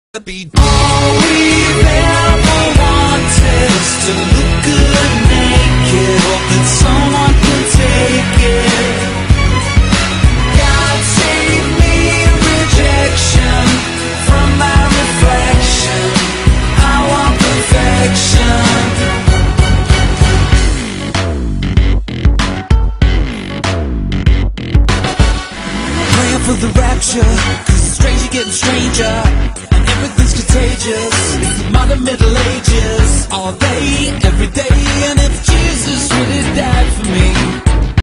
Be all we've ever wanted is to look good naked. Hope that someone can take it. God save me rejection from my reflection. I want perfection. Praying for the rapture, 'cause it's strange getting stranger. Everything's contagious. It's the modern Middle Ages. All day, every day. And if Jesus really died for me,